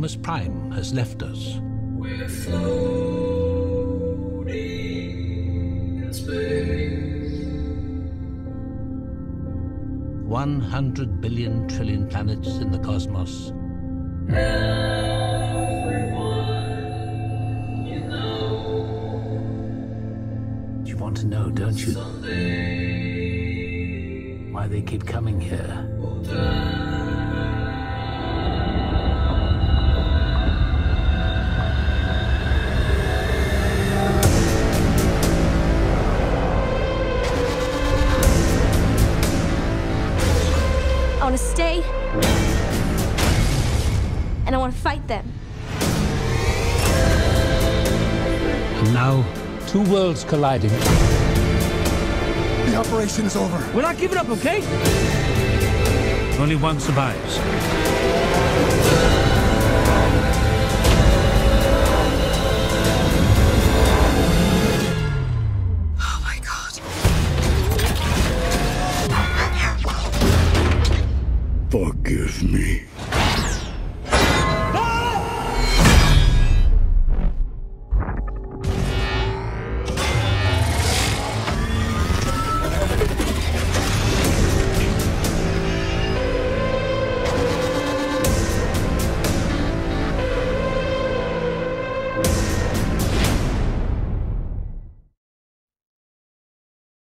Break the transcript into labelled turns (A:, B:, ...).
A: Optimus Prime has left us.
B: We're floating in space.
A: 100 billion trillion planets in the cosmos.
B: Everyone you know.
A: You want to know, don't you?
B: Someday
A: Why they keep coming here?
B: we'll die.
C: I want to stay, and I want to fight them.
A: And now, two worlds colliding.
D: The operation is over.
A: We're not giving up, okay? Only one survives.